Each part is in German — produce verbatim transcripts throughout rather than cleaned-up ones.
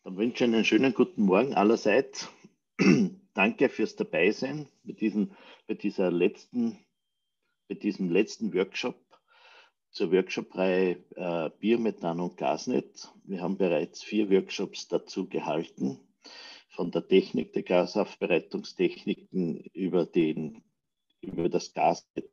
Dann wünsche ich einen schönen guten Morgen allerseits. Danke fürs Dabeisein bei, diesen, bei, dieser letzten, bei diesem letzten Workshop zur Workshop-Reihe äh, Biomethan und Gasnetz. Wir haben bereits vier Workshops dazu gehalten, von der Technik der Gasaufbereitungstechniken über, den, über das Gasnetz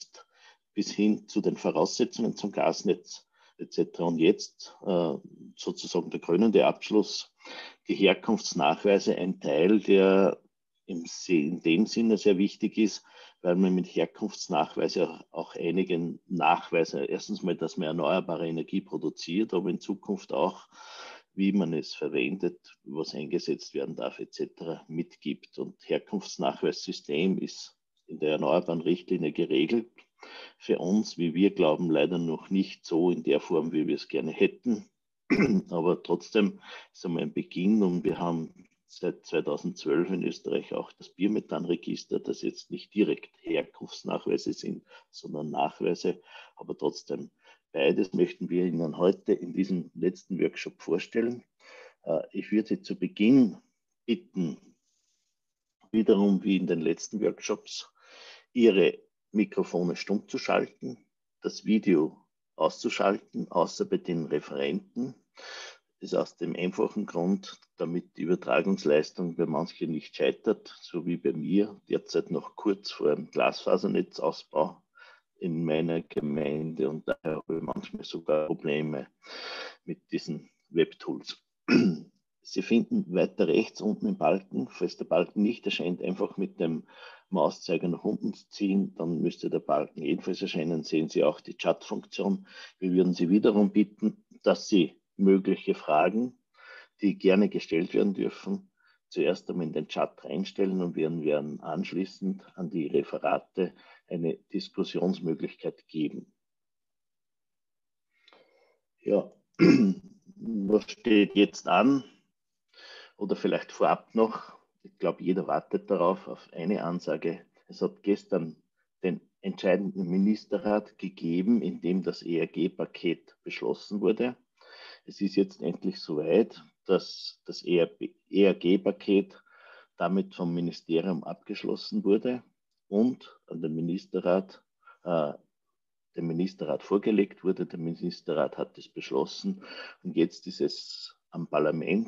bis hin zu den Voraussetzungen zum Gasnetz et cetera. Und jetzt äh, sozusagen der krönende Abschluss, die Herkunftsnachweise, ein Teil, der im, in dem Sinne sehr wichtig ist, weil man mit Herkunftsnachweise auch, auch einige Nachweise, erstens mal, dass man erneuerbare Energie produziert, aber in Zukunft auch, wie man es verwendet, was eingesetzt werden darf et cetera mitgibt. Und Herkunftsnachweissystem ist in der erneuerbaren Richtlinie geregelt. Für uns, wie wir glauben, leider noch nicht so in der Form, wie wir es gerne hätten. Aber trotzdem ist es einmal ein Beginn und wir haben seit zweitausendzwölf in Österreich auch das Biomethanregister, das jetzt nicht direkt Herkunftsnachweise sind, sondern Nachweise. Aber trotzdem, beides möchten wir Ihnen heute in diesem letzten Workshop vorstellen. Ich würde Sie zu Beginn bitten, wiederum wie in den letzten Workshops, Ihre Mikrofone stumm zu schalten, das Video auszuschalten, außer bei den Referenten. Das ist aus dem einfachen Grund, damit die Übertragungsleistung bei manchen nicht scheitert, so wie bei mir, derzeit noch kurz vor dem Glasfasernetzausbau in meiner Gemeinde, und daher habe ich manchmal sogar Probleme mit diesen Webtools. Sie finden weiter rechts unten im Balken, falls der Balken nicht erscheint, einfach mit dem Mauszeiger nach unten ziehen, dann müsste der Balken ebenfalls erscheinen. Sehen Sie auch die Chat-Funktion. Wir würden Sie wiederum bitten, dass Sie mögliche Fragen, die gerne gestellt werden dürfen, zuerst einmal in den Chat reinstellen, und wir werden anschließend an die Referate eine Diskussionsmöglichkeit geben. Ja, was steht jetzt an? Oder vielleicht vorab noch, ich glaube, jeder wartet darauf, auf eine Ansage. Es hat gestern den entscheidenden Ministerrat gegeben, in dem das E R G-Paket beschlossen wurde. Es ist jetzt endlich soweit, dass das E R G-Paket damit vom Ministerium abgeschlossen wurde und an den Ministerrat, äh, dem Ministerrat vorgelegt wurde. Der Ministerrat hat es beschlossen und jetzt ist es am Parlament.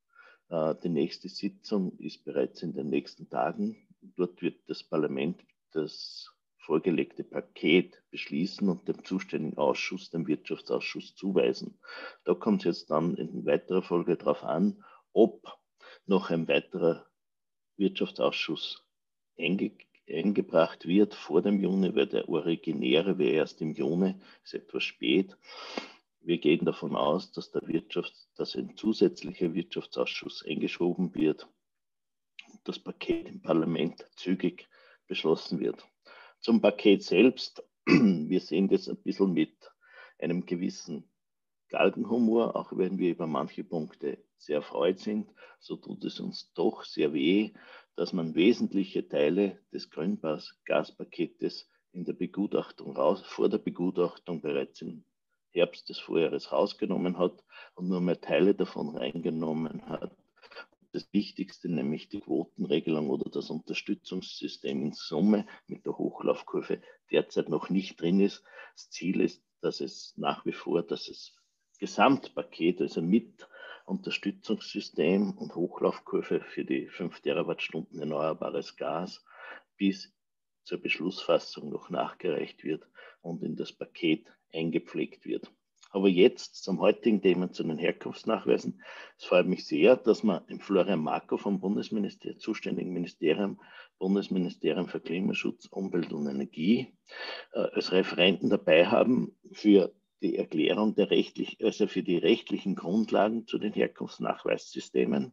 Die nächste Sitzung ist bereits in den nächsten Tagen. Dort wird das Parlament das vorgelegte Paket beschließen und dem zuständigen Ausschuss, dem Wirtschaftsausschuss, zuweisen. Da kommt es jetzt dann in weiterer Folge darauf an, ob noch ein weiterer Wirtschaftsausschuss einge eingebracht wird vor dem Juni, weil der originäre wäre erst im Juni, ist etwas spät. Wir gehen davon aus, dass, der Wirtschafts-, dass ein zusätzlicher Wirtschaftsausschuss eingeschoben wird und das Paket im Parlament zügig beschlossen wird. Zum Paket selbst, wir sehen das ein bisschen mit einem gewissen Galgenhumor, auch wenn wir über manche Punkte sehr erfreut sind, so tut es uns doch sehr weh, dass man wesentliche Teile des Grüngaspaketes in der Begutachtung raus, vor der Begutachtung bereits im Herbst des Vorjahres rausgenommen hat und nur mehr Teile davon reingenommen hat. Das Wichtigste, nämlich die Quotenregelung oder das Unterstützungssystem in Summe mit der Hochlaufkurve, derzeit noch nicht drin ist. Das Ziel ist, dass es nach wie vor, dass es Gesamtpaket, also mit Unterstützungssystem und Hochlaufkurve für die fünf Terawattstunden erneuerbares Gas bis zur Beschlussfassung noch nachgereicht wird und in das Paket eingepflegt wird. Aber jetzt zum heutigen Thema, zu den Herkunftsnachweisen. Es freut mich sehr, dass wir den Florian Marko vom Bundesministerium, zuständigen Ministerium, Bundesministerium für Klimaschutz, Umwelt und Energie, äh, als Referenten dabei haben für die Erklärung der rechtlich, also für die rechtlichen Grundlagen zu den Herkunftsnachweissystemen.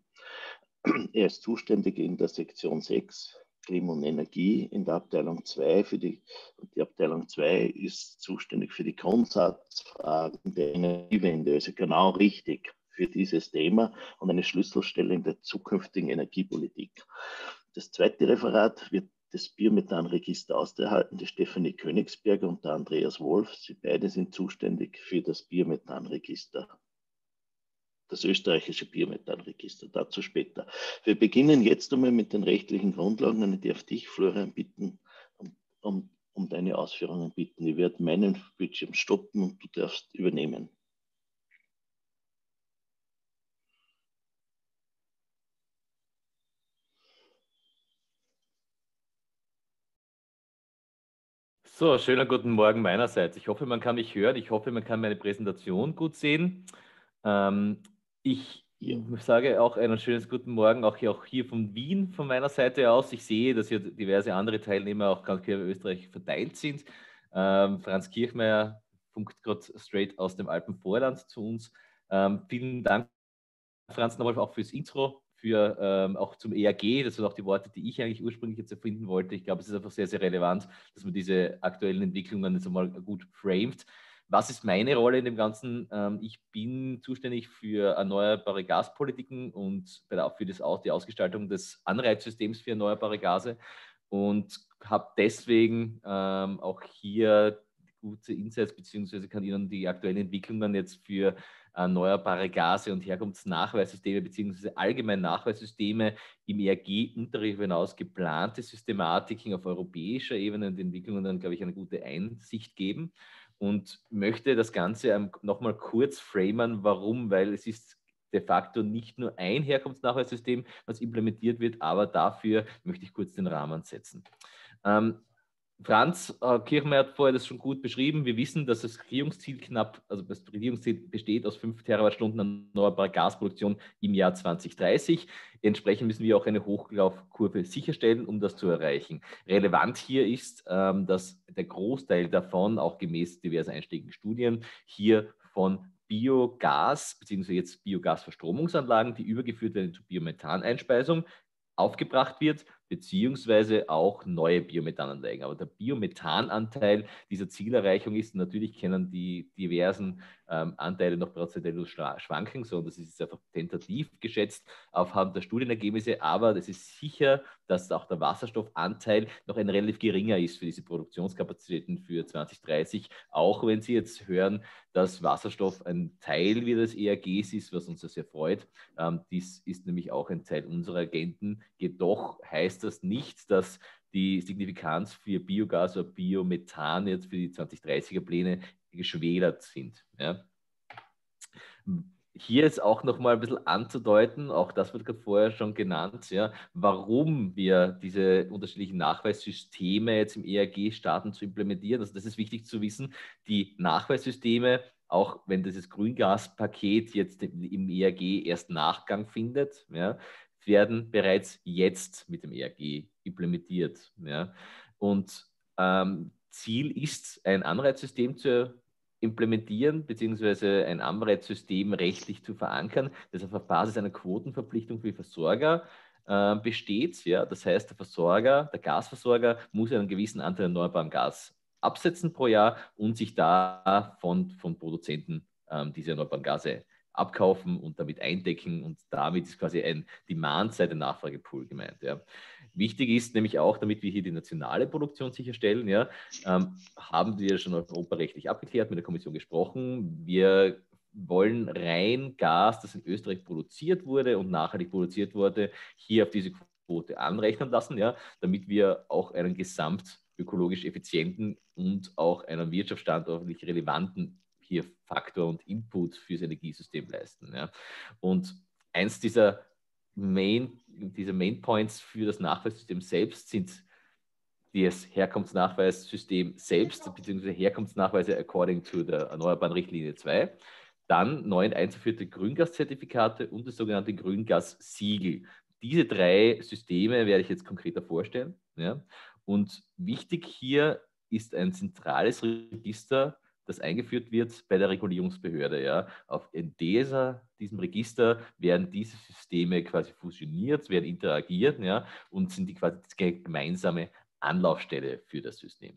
Er ist zuständig in der Sektion sechs Klima und Energie in der Abteilung zwei. Für die, und die Abteilung zwei ist zuständig für die Grundsatzfragen der Energiewende, also genau richtig für dieses Thema und eine Schlüsselstelle in der zukünftigen Energiepolitik. Das zweite Referat wird das Biomethanregister ausgehalten, die Stefanie Königsberger und der Andreas Wolf. Sie beide sind zuständig für das Biomethanregister. das österreichische Biomethanregister, dazu später. Wir beginnen jetzt einmal mit den rechtlichen Grundlagen und ich darf dich, Florian, bitten, um, um, um deine Ausführungen bitten. Ich werde meinen Bildschirm stoppen und du darfst übernehmen. So, schönen guten Morgen meinerseits. Ich hoffe, man kann mich hören. Ich hoffe, man kann meine Präsentation gut sehen. Ähm, ich Ja. sage auch einen schönen guten Morgen, auch hier, auch hier von Wien von meiner Seite aus. Ich sehe, dass hier diverse andere Teilnehmer auch ganz quer über Österreich verteilt sind. Ähm, Franz Kirchmeier funkt gerade straight aus dem Alpenvorland zu uns. Ähm, vielen Dank, Franz, nochmal auch fürs Intro, für ähm, auch zum E A G. Das sind auch die Worte, die ich eigentlich ursprünglich jetzt erfinden wollte. Ich glaube, es ist einfach sehr, sehr relevant, dass man diese aktuellen Entwicklungen jetzt einmal gut framet. Was ist meine Rolle in dem Ganzen? Ähm, ich bin zuständig für erneuerbare Gaspolitiken und für das, die Ausgestaltung des Anreizsystems für erneuerbare Gase und habe deswegen ähm, auch hier gute Insights, beziehungsweise kann Ihnen die aktuellen Entwicklungen jetzt für erneuerbare Gase und Herkunftsnachweissysteme beziehungsweise allgemein Nachweissysteme im E R G und darüber hinaus geplante Systematiken auf europäischer Ebene und Entwicklungen dann, glaube ich, eine gute Einsicht geben und möchte das Ganze nochmal kurz framen, warum, weil es ist de facto nicht nur ein Herkunftsnachweissystem, was implementiert wird, aber dafür möchte ich kurz den Rahmen setzen. Ähm, Franz äh, Kirchmeier hat vorher das schon gut beschrieben. Wir wissen, dass das Regierungsziel knapp, also das Regierungsziel besteht aus fünf Terawattstunden erneuerbarer Gasproduktion im Jahr zwanzig dreißig. Entsprechend müssen wir auch eine Hochlaufkurve sicherstellen, um das zu erreichen. Relevant hier ist, ähm, dass der Großteil davon, auch gemäß diverser einschlägigen Studien, hier von Biogas, beziehungsweise jetzt Biogasverstromungsanlagen, die übergeführt werden zur Biomethaneinspeisung, aufgebracht wird, beziehungsweise auch neue Biomethananlagen. Aber der Biomethananteil dieser Zielerreichung ist, natürlich kennen die diversen ähm, Anteile noch prozentuell schwanken, sondern das ist jetzt einfach tentativ geschätzt aufhand der Studienergebnisse, aber das ist sicher, dass auch der Wasserstoffanteil noch ein relativ geringer ist für diese Produktionskapazitäten für zwanzig dreißig, auch wenn Sie jetzt hören, dass Wasserstoff ein Teil wie des E A Gs ist, was uns sehr freut. Ähm, dies ist nämlich auch ein Teil unserer Agenten. Jedoch heißt das nicht, dass die Signifikanz für Biogas oder Biomethan jetzt für die zwanzig dreißiger Pläne geschmälert sind. Ja. Hier ist auch noch mal ein bisschen anzudeuten, auch das wird gerade vorher schon genannt, ja, warum wir diese unterschiedlichen Nachweissysteme jetzt im E A G starten zu implementieren. Also das ist wichtig zu wissen. Die Nachweissysteme, auch wenn dieses Grüngaspaket jetzt im E A G erst Nachgang findet, ja, werden bereits jetzt mit dem E A G implementiert. Ja. Und ähm, Ziel ist, ein Anreizsystem zu implementieren, beziehungsweise ein Anreizsystem rechtlich zu verankern, das auf Basis einer Quotenverpflichtung für die Versorger äh, besteht. Ja? Das heißt, der Versorger, der Gasversorger muss einen gewissen Anteil erneuerbarem Gas absetzen pro Jahr und sich da von, von Produzenten ähm, diese erneuerbaren Gase abkaufen und damit eindecken und damit ist quasi ein Demand-Seite Nachfragepool gemeint. Ja. Wichtig ist nämlich auch, damit wir hier die nationale Produktion sicherstellen, ja, ähm, haben wir schon europarechtlich abgeklärt, mit der Kommission gesprochen. Wir wollen rein Gas, das in Österreich produziert wurde und nachhaltig produziert wurde, hier auf diese Quote anrechnen lassen, ja, damit wir auch einen gesamt ökologisch effizienten und auch einen wirtschaftsstandortlich relevanten hier Faktor und Input fürs Energiesystem leisten. Ja. Und eins dieser Main, diese Main Points für das Nachweissystem selbst sind das Herkunftsnachweissystem selbst, beziehungsweise Herkunftsnachweise according to der Erneuerbaren Richtlinie zwei, dann neu einzuführte Grüngaszertifikate und das sogenannte Grüngassiegel. Diese drei Systeme werde ich jetzt konkreter vorstellen. Ja. Und wichtig hier ist ein zentrales Register, das eingeführt wird bei der Regulierungsbehörde. Ja. Auf in dieser, diesem Register werden diese Systeme quasi fusioniert, werden interagiert, ja, und sind die quasi gemeinsame Anlaufstelle für das System.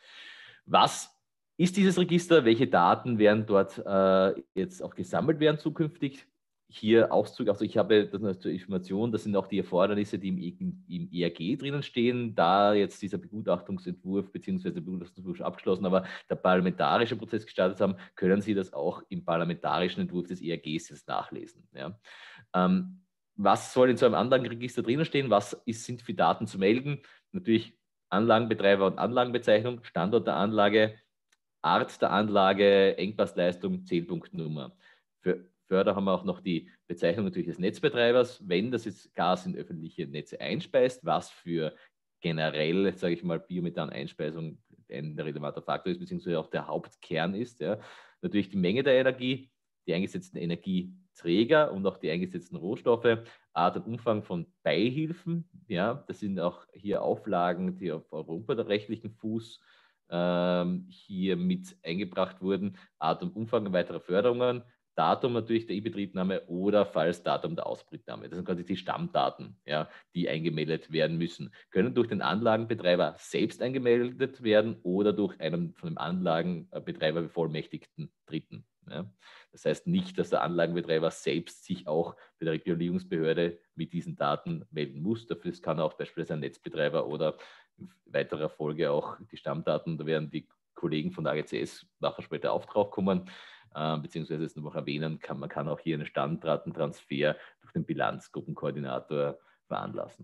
Was ist dieses Register? Welche Daten werden dort äh, jetzt auch gesammelt werden zukünftig? hier Auszug, also ich habe das zur Information, das sind auch die Erfordernisse, die im, im E R G drinnen stehen, da jetzt dieser Begutachtungsentwurf bzw. Begutachtungsentwurf abgeschlossen, aber der parlamentarische Prozess gestartet haben, können Sie das auch im parlamentarischen Entwurf des E R Gs jetzt nachlesen. Ja. Ähm, was soll in so einem Anlagenregister drinnen stehen? Was ist, sind für Daten zu melden? Natürlich Anlagenbetreiber und Anlagenbezeichnung, Standort der Anlage, Art der Anlage, Engpassleistung, Zählpunktnummer. Für Förder haben wir auch noch die Bezeichnung natürlich des Netzbetreibers, wenn das jetzt Gas in öffentliche Netze einspeist, was für generell, sage ich mal, Biomethan-Einspeisung ein relevanter Faktor ist, beziehungsweise auch der Hauptkern ist. Ja. Natürlich die Menge der Energie, die eingesetzten Energieträger und auch die eingesetzten Rohstoffe, Art und Umfang von Beihilfen. Ja. Das sind auch hier Auflagen, die auf europarechtlichen Fuß ähm, hier mit eingebracht wurden, Art und Umfang weiterer Förderungen, Datum natürlich der Inbetriebnahme oder falls Datum der Ausbetriebnahme. Das sind quasi die Stammdaten, ja, die eingemeldet werden müssen. Können durch den Anlagenbetreiber selbst eingemeldet werden oder durch einen von dem Anlagenbetreiber bevollmächtigten Dritten. Ja. Das heißt nicht, dass der Anlagenbetreiber selbst sich auch bei der Regulierungsbehörde mit diesen Daten melden muss. Dafür kann auch beispielsweise ein Netzbetreiber oder in weiterer Folge auch die Stammdaten, da werden die Kollegen von der A G C S nachher später auch drauf kommen, äh, beziehungsweise es noch erwähnen, kann, man kann auch hier einen Stammdatentransfer durch den Bilanzgruppenkoordinator veranlassen.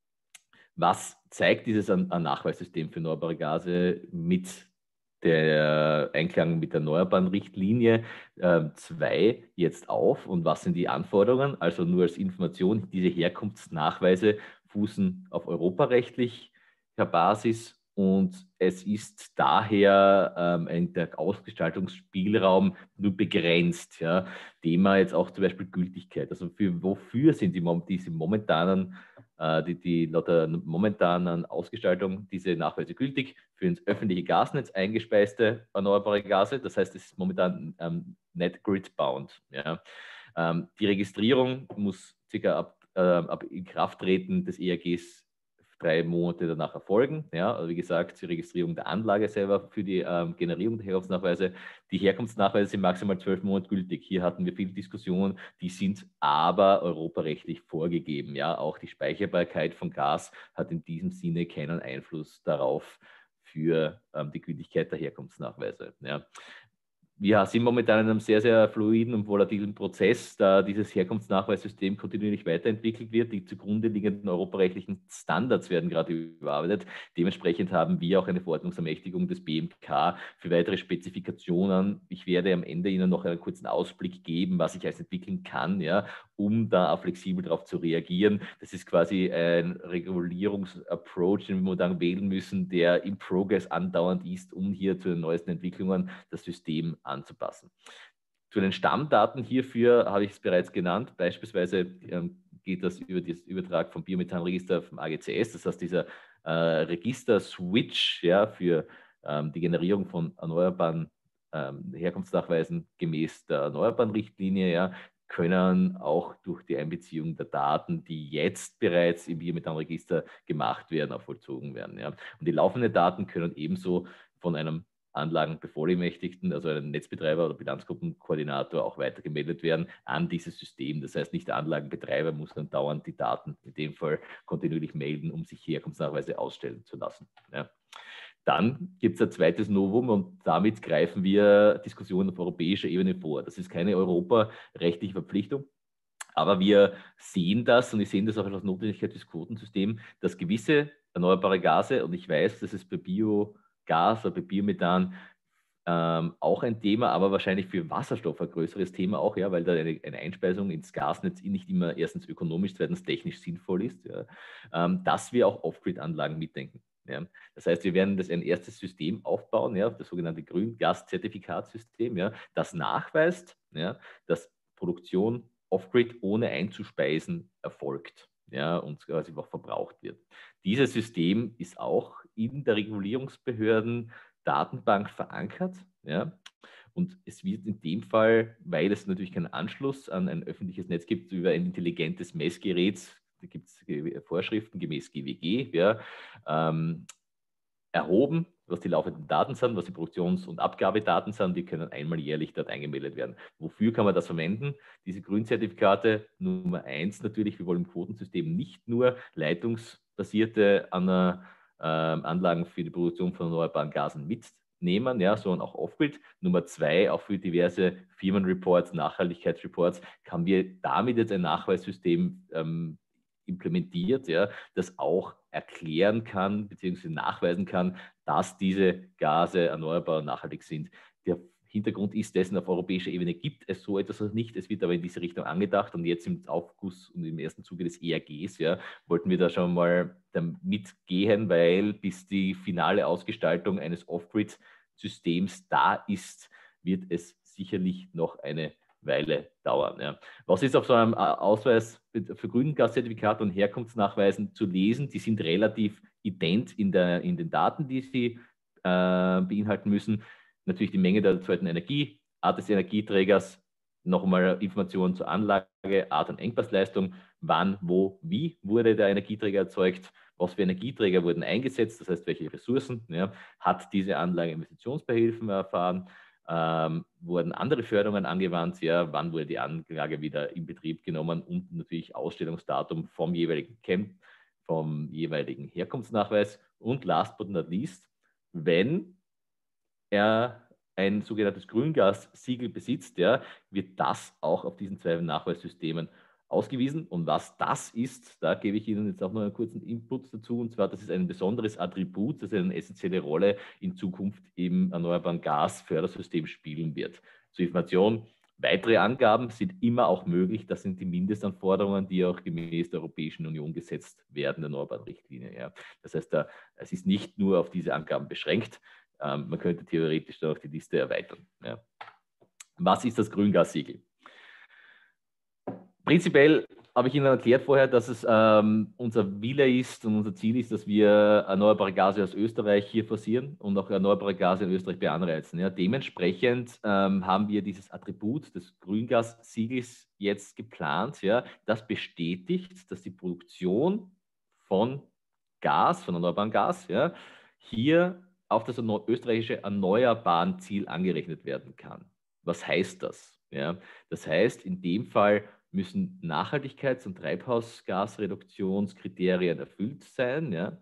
Was zeigt dieses Nachweissystem für erneuerbare Gase mit der Einklang mit der erneuerbaren Richtlinie zwei äh, jetzt auf und was sind die Anforderungen? Also nur als Information, diese Herkunftsnachweise fußen auf europarechtlicher Basis und es ist daher ähm, ein, der Ausgestaltungsspielraum nur begrenzt. Ja. Thema jetzt auch zum Beispiel Gültigkeit. Also für, wofür sind die, diese momentanen Die, die laut der momentanen Ausgestaltung diese Nachweise gültig für ins öffentliche Gasnetz eingespeiste erneuerbare Gase. Das heißt, es ist momentan ähm, net grid-bound. Ja. Ähm, die Registrierung muss circa ab, äh, ab Inkrafttreten des E R Gs drei Monate danach erfolgen. Ja, also wie gesagt, die Registrierung der Anlage selber für die ähm, Generierung der Herkunftsnachweise. Die Herkunftsnachweise sind maximal zwölf Monate gültig. Hier hatten wir viele Diskussionen, die sind aber europarechtlich vorgegeben. Ja, auch die Speicherbarkeit von Gas hat in diesem Sinne keinen Einfluss darauf für ähm, die Gültigkeit der Herkunftsnachweise. Ja. Wir sind momentan in einem sehr, sehr fluiden und volatilen Prozess, da dieses Herkunftsnachweissystem kontinuierlich weiterentwickelt wird. Die zugrunde liegenden europarechtlichen Standards werden gerade überarbeitet. Dementsprechend haben wir auch eine Verordnungsermächtigung des B M K für weitere Spezifikationen. Ich werde am Ende Ihnen noch einen kurzen Ausblick geben, was ich alles entwickeln kann, ja, um da auch flexibel darauf zu reagieren. Das ist quasi ein Regulierungsapproach, den wir momentan wählen müssen, der im Progress andauernd ist, um hier zu den neuesten Entwicklungen das System anzupassen. Zu den Stammdaten hierfür habe ich es bereits genannt. Beispielsweise ähm, geht das über den Übertrag vom Biomethanregister vom A G C S, das heißt dieser äh, Register-Switch, ja, für ähm, die Generierung von erneuerbaren ähm, Herkunftsnachweisen gemäß der erneuerbaren Richtlinie, ja, können auch durch die Einbeziehung der Daten, die jetzt bereits im Biomethanregister gemacht werden, auch vollzogen werden. Ja. Und die laufenden Daten können ebenso von einem Anlagenbevollmächtigten, also einem Netzbetreiber oder Bilanzgruppenkoordinator auch weitergemeldet werden an dieses System. Das heißt, nicht der Anlagenbetreiber muss dann dauernd die Daten in dem Fall kontinuierlich melden, um sich Herkunftsnachweise ausstellen zu lassen. Ja. Dann gibt es ein zweites Novum und damit greifen wir Diskussionen auf europäischer Ebene vor. Das ist keine europarechtliche Verpflichtung, aber wir sehen das und wir sehen das auch als Notwendigkeit des Quotensystems, dass gewisse erneuerbare Gase, und ich weiß, dass es bei Biogas oder bei Biomethan ähm, auch ein Thema, aber wahrscheinlich für Wasserstoff ein größeres Thema auch, ja, weil da eine, eine Einspeisung ins Gasnetz nicht immer erstens ökonomisch, zweitens technisch sinnvoll ist, ja, ähm, dass wir auch Off-Grid-Anlagen mitdenken. Ja. Das heißt, wir werden das ein erstes System aufbauen, ja, das sogenannte Grüngas-Zertifikatssystem, ja, das nachweist, ja, dass Produktion Off-Grid ohne einzuspeisen erfolgt, ja, und quasi auch verbraucht wird. Dieses System ist auch in der Regulierungsbehörden Datenbank verankert, ja, und es wird in dem Fall, weil es natürlich keinen Anschluss an ein öffentliches Netz gibt, über ein intelligentes Messgerät, da gibt es Vorschriften gemäß G W G, ja, ähm, erhoben was die laufenden Daten sind, was die Produktions- und Abgabedaten sind, die können einmal jährlich dort eingemeldet werden. Wofür kann man das verwenden? Diese Grünzertifikate, Nummer eins natürlich, wir wollen im Quotensystem nicht nur leitungsbasierte An äh, Anlagen für die Produktion von erneuerbaren Gasen mitnehmen, ja, sondern auch Off-Grid. Nummer zwei, auch für diverse Firmenreports, Nachhaltigkeitsreports, haben wir damit jetzt ein Nachweissystem ähm, implementiert, ja, das auch erklären kann bzw. nachweisen kann, dass diese Gase erneuerbar und nachhaltig sind. Der Hintergrund ist dessen, auf europäischer Ebene gibt es so etwas noch nicht. Es wird aber in diese Richtung angedacht und jetzt im Aufguss und im ersten Zuge des E R Gs, ja, wollten wir da schon mal mitgehen, weil bis die finale Ausgestaltung eines Off-Grid-Systems da ist, wird es sicherlich noch eine Weile dauern. Ja. Was ist auf so einem Ausweis für Grüngaszertifikat und Herkunftsnachweisen zu lesen? Die sind relativ ident in, der, in den Daten, die sie äh, beinhalten müssen. Natürlich die Menge der erzeugten Energie, Art des Energieträgers, nochmal Informationen zur Anlage, Art und Engpassleistung, wann, wo, wie wurde der Energieträger erzeugt, was für Energieträger wurden eingesetzt, das heißt, welche Ressourcen, ja, hat diese Anlage Investitionsbeihilfen erfahren, ähm, wurden andere Förderungen angewandt, ja, wann wurde die Anlage wieder in Betrieb genommen und natürlich Ausstellungsdatum vom jeweiligen Camp, vom jeweiligen Herkunftsnachweis und last but not least, wenn er ein sogenanntes Grüngas-Siegel besitzt, ja, wird das auch auf diesen zwei Nachweissystemen ausgewiesen. Und was das ist, da gebe ich Ihnen jetzt auch noch einen kurzen Input dazu. Und zwar, das ist ein besonderes Attribut, das eine essentielle Rolle in Zukunft im erneuerbaren Gasfördersystem spielen wird. Zur Information, weitere Angaben sind immer auch möglich. Das sind die Mindestanforderungen, die auch gemäß der Europäischen Union gesetzt werden, der erneuerbaren Richtlinie. Ja. Das heißt, da, es ist nicht nur auf diese Angaben beschränkt. Ähm, man könnte theoretisch dann auch die Liste erweitern. Ja. Was ist das Grüngassiegel? Prinzipiell habe ich Ihnen erklärt vorher, dass es ähm, unser Wille ist und unser Ziel ist, dass wir erneuerbare Gase aus Österreich hier forcieren und auch erneuerbare Gase in Österreich beanreizen. Ja. Dementsprechend ähm, haben wir dieses Attribut des Grüngassiegels jetzt geplant, ja, das bestätigt, dass die Produktion von Gas, von erneuerbarem Gas, ja, hier auf das österreichische erneuerbaren Ziel angerechnet werden kann. Was heißt das? Ja, das heißt, in dem Fall müssen Nachhaltigkeits- und Treibhausgasreduktionskriterien erfüllt sein, ja,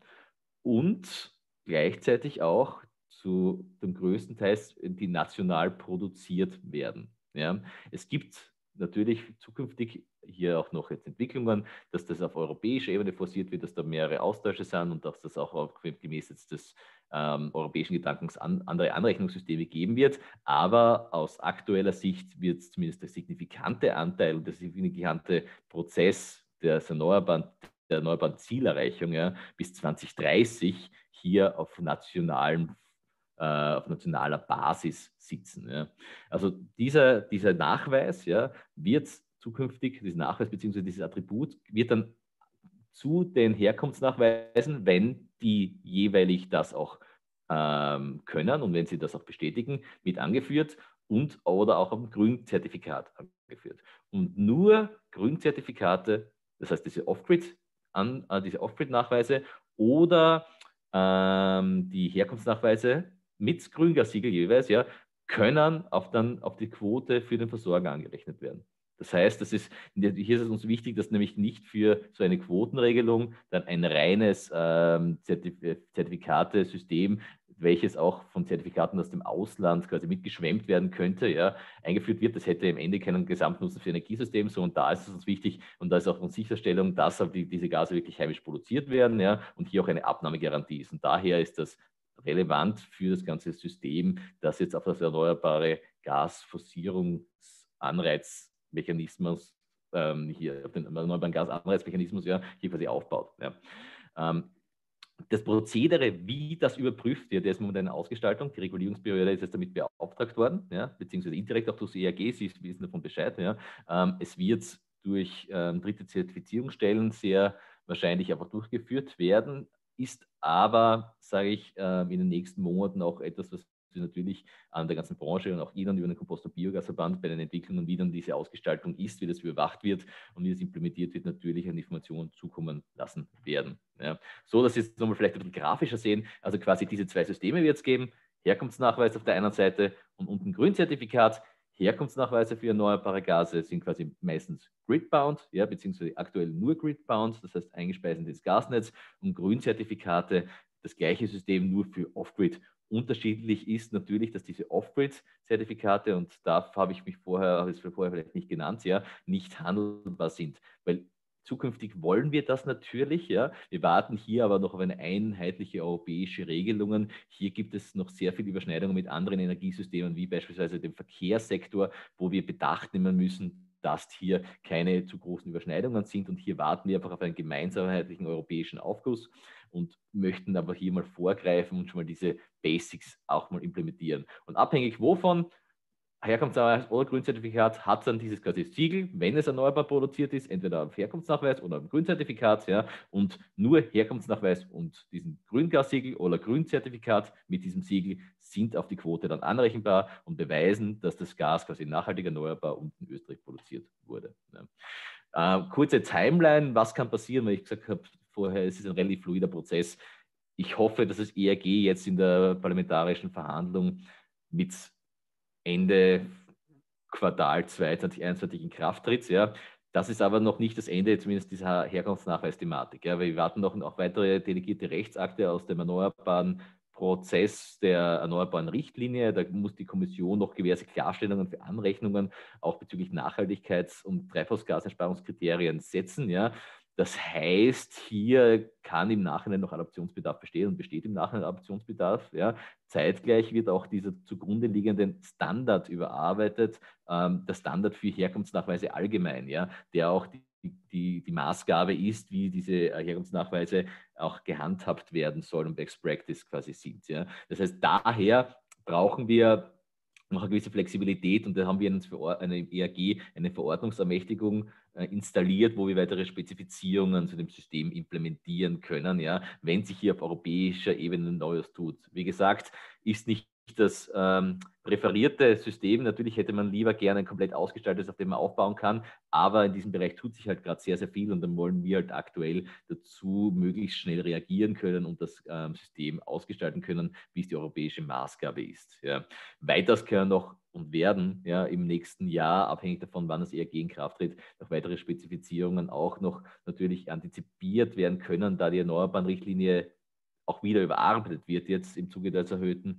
und gleichzeitig auch zu dem größten Teil die national produziert werden. Ja. Es gibt natürlich zukünftig hier auch noch jetzt Entwicklungen, dass das auf europäischer Ebene forciert wird, dass da mehrere Austausche sind und dass das auch gemäß jetzt des ähm, europäischen Gedankens an, andere Anrechnungssysteme geben wird. Aber aus aktueller Sicht wird zumindest der signifikante Anteil und der signifikante Prozess des erneuerbaren, der erneuerbaren Zielerreichung, ja, bis zwanzig dreißig hier auf nationalem auf nationaler Basis sitzen. Ja. Also dieser, dieser Nachweis, ja, wird zukünftig, dieser Nachweis bzw. dieses Attribut wird dann zu den Herkunftsnachweisen, wenn die jeweilig das auch ähm, können und wenn sie das auch bestätigen, mit angeführt und oder auch auf dem Grünzertifikat angeführt. Und nur Grünzertifikate, das heißt diese Off-Grid, an, äh, diese Off-Grid-Nachweise oder ähm, die Herkunftsnachweise mit Grüngassiegel jeweils, ja, können auf, dann auf die Quote für den Versorger angerechnet werden. Das heißt, das ist, hier ist es uns wichtig, dass nämlich nicht für so eine Quotenregelung dann ein reines ähm, Zertifikatesystem, welches auch von Zertifikaten aus dem Ausland quasi mitgeschwemmt werden könnte, ja, eingeführt wird. Das hätte am Ende keinen Gesamtnutzen für Energiesystem. So, und da ist es uns wichtig und da ist auch unsere Sicherstellung, dass die, diese Gase wirklich heimisch produziert werden, ja, und hier auch eine Abnahmegarantie ist. Und daher ist das relevant für das ganze System, dass jetzt auf das erneuerbare Gasforcierungsanreizmechanismus ähm, hier auf den erneuerbaren Gasanreizmechanismus ja, hier quasi aufbaut. Ja. Ähm, das Prozedere, wie das überprüft wird, der ist momentan in Ausgestaltung. Die Regulierungsbehörde ist jetzt damit beauftragt worden, ja, beziehungsweise indirekt auch durch E R G, Sie wissen davon Bescheid. Ja. Ähm, es wird durch ähm, dritte Zertifizierungsstellen sehr wahrscheinlich einfach durchgeführt werden, ist aber, sage ich, äh, in den nächsten Monaten auch etwas, was wir natürlich an der ganzen Branche und auch Ihnen über den Kompost- und Biogasverband bei den Entwicklungen, wie dann diese Ausgestaltung ist, wie das überwacht wird und wie das implementiert wird, natürlich an Informationen zukommen lassen werden. Ja. So, dass Sie es nochmal vielleicht ein bisschen grafischer sehen, also quasi diese zwei Systeme wird es geben, Herkunftsnachweis auf der einen Seite und unten Grünzertifikat. Herkunftsnachweise für erneuerbare Gase sind quasi meistens gridbound, ja, beziehungsweise aktuell nur gridbound, das heißt eingespeist ins Gasnetz, und Grünzertifikate, das gleiche System nur für Off-Grid. Unterschiedlich ist natürlich, dass diese Off-Grid-Zertifikate, und da habe ich mich vorher, habe ich es vorher vielleicht nicht genannt, ja, nicht handelbar sind, weil zukünftig wollen wir das natürlich. Ja. Wir warten hier aber noch auf eine einheitliche europäische Regelung. Hier gibt es noch sehr viele Überschneidungen mit anderen Energiesystemen, wie beispielsweise dem Verkehrssektor, wo wir Bedacht nehmen müssen, dass hier keine zu großen Überschneidungen sind. Und hier warten wir einfach auf einen gemeinsamheitlichen europäischen Aufguss und möchten aber hier mal vorgreifen und schon mal diese Basics auch mal implementieren. Und abhängig wovon, Herkunftsnachweis oder Grünzertifikat, hat dann dieses quasi Siegel, wenn es erneuerbar produziert ist, entweder am Herkunftsnachweis oder am Grünzertifikat, ja, und nur Herkunftsnachweis und diesen Grüngassiegel oder Grünzertifikat mit diesem Siegel sind auf die Quote dann anrechenbar und beweisen, dass das Gas quasi nachhaltig erneuerbar und in Österreich produziert wurde. Ja. Äh, kurze Timeline, was kann passieren, weil ich gesagt habe vorher, es ist ein relativ fluider Prozess. Ich hoffe, dass das E R G jetzt in der parlamentarischen Verhandlung mit Ende Quartal zwei zwanzig einundzwanzig in Kraft tritt. Ja. Das ist aber noch nicht das Ende, zumindest dieser Herkunftsnachweis-Thematik. Ja. Wir warten noch auf weitere delegierte Rechtsakte aus dem erneuerbaren Prozess der erneuerbaren Richtlinie. Da muss die Kommission noch gewisse Klarstellungen für Anrechnungen auch bezüglich Nachhaltigkeits- und Treibhausgaseinsparungskriterien setzen. Ja. Das heißt, hier kann im Nachhinein noch Adaptionsbedarf bestehen und besteht im Nachhinein Adaptionsbedarf. Ja. Zeitgleich wird auch dieser zugrunde liegende Standard überarbeitet, ähm, der Standard für Herkunftsnachweise allgemein, ja, der auch die, die, die Maßgabe ist, wie diese Herkunftsnachweise auch gehandhabt werden sollen und Best Practice quasi sind. Ja. Das heißt, daher brauchen wir noch eine gewisse Flexibilität und da haben wir eine E R G, eine Verordnungsermächtigung äh, installiert, wo wir weitere Spezifizierungen zu dem System implementieren können, ja, wenn sich hier auf europäischer Ebene Neues tut. Wie gesagt, ist nicht das ähm, präferierte System. Natürlich hätte man lieber gerne ein komplett ausgestaltetes, auf dem man aufbauen kann, aber in diesem Bereich tut sich halt gerade sehr, sehr viel und dann wollen wir halt aktuell dazu möglichst schnell reagieren können und das ähm, System ausgestalten können, wie es die europäische Maßgabe ist. Ja. Weiters können noch und werden ja im nächsten Jahr, abhängig davon, wann das E R G in Kraft tritt, noch weitere Spezifizierungen auch noch natürlich antizipiert werden können, da die Erneuerbaren-Richtlinie auch wieder überarbeitet wird jetzt im Zuge des erhöhten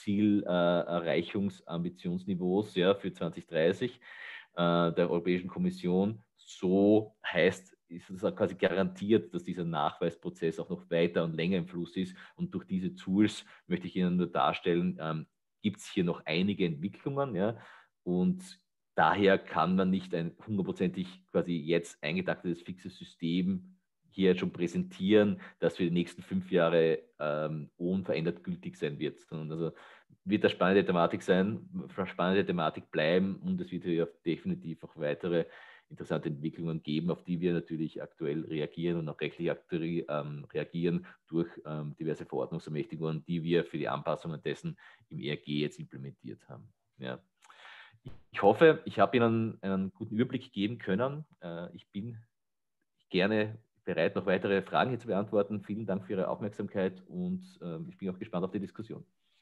Zielerreichungsambitionsniveaus ja, für zwanzig dreißig äh, der Europäischen Kommission. So heißt, ist es quasi garantiert, dass dieser Nachweisprozess auch noch weiter und länger im Fluss ist. Und durch diese Tools möchte ich Ihnen nur darstellen, ähm, gibt es hier noch einige Entwicklungen. Ja, und daher kann man nicht ein hundertprozentig quasi jetzt eingedachtes fixes System hier schon präsentieren, das für die nächsten fünf Jahre ähm, unverändert gültig sein wird. Sondern also wird eine spannende Thematik sein, eine spannende Thematik bleiben und es wird hier definitiv auch weitere interessante Entwicklungen geben, auf die wir natürlich aktuell reagieren und auch rechtlich aktuell ähm, reagieren durch ähm, diverse Verordnungsermächtigungen, die wir für die Anpassungen dessen im E R G jetzt implementiert haben. Ja. Ich hoffe, ich habe Ihnen einen guten Überblick geben können. Äh, ich bin gerne bereit, noch weitere Fragen hier zu beantworten. Vielen Dank für Ihre Aufmerksamkeit und äh, ich bin auch gespannt auf die Diskussion.